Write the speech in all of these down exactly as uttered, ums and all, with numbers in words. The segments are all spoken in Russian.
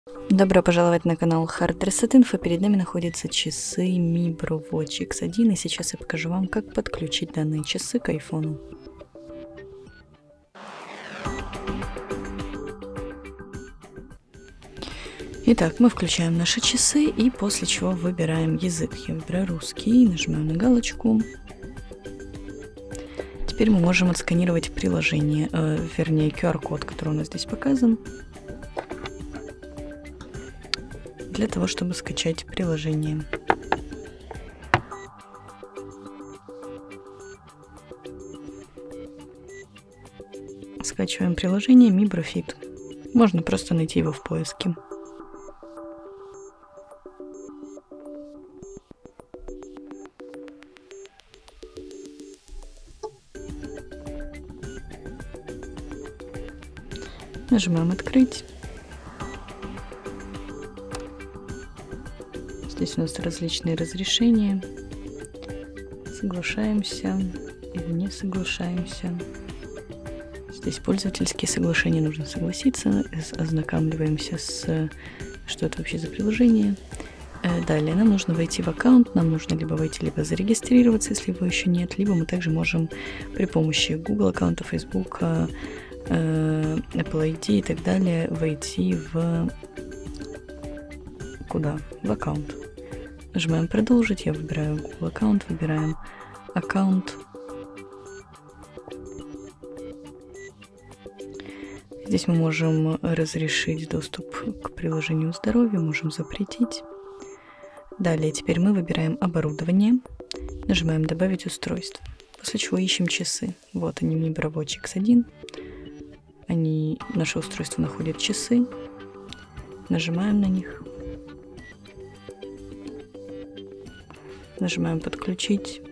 Добро пожаловать на канал Hard Reset Info. Перед нами находятся часы Mibro Watch икс один, и сейчас я покажу вам, как подключить данные часы к айфону. Итак, мы включаем наши часы и после чего выбираем язык. Я выбираю русский, нажимаю на галочку. Теперь мы можем отсканировать приложение, э, вернее ку ар код, который у нас здесь показан, для того, чтобы скачать приложение. Скачиваем приложение Mibro Fit. Можно просто найти его в поиске. Нажимаем «Открыть». Здесь у нас различные разрешения. Соглашаемся или не соглашаемся. Здесь пользовательские соглашения, нужно согласиться. Ознакомливаемся с, что это вообще за приложение. Далее нам нужно войти в аккаунт. Нам нужно либо войти, либо зарегистрироваться, если его еще нет. Либо мы также можем при помощи Google аккаунта, Facebook, Apple ай ди и так далее войти в куда? В аккаунт. Нажимаем продолжить, я выбираю Google аккаунт, выбираем аккаунт. Здесь мы можем разрешить доступ к приложению здоровья, можем запретить. Далее теперь мы выбираем оборудование, нажимаем добавить устройство, после чего ищем часы. Вот они, Mibro Watch икс один. Они, наше устройство находит часы, нажимаем на них, нажимаем подключить,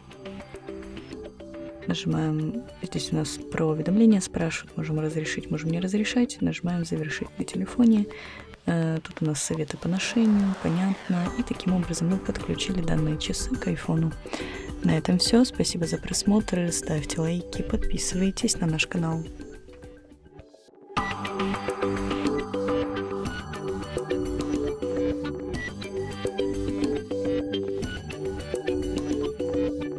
нажимаем, здесь у нас про уведомления спрашивают, можем разрешить, можем не разрешать, нажимаем завершить на телефоне. Тут у нас советы по ношению, понятно, и таким образом мы подключили данные часы к айфону. На этом все, спасибо за просмотр, ставьте лайки, подписывайтесь на наш канал.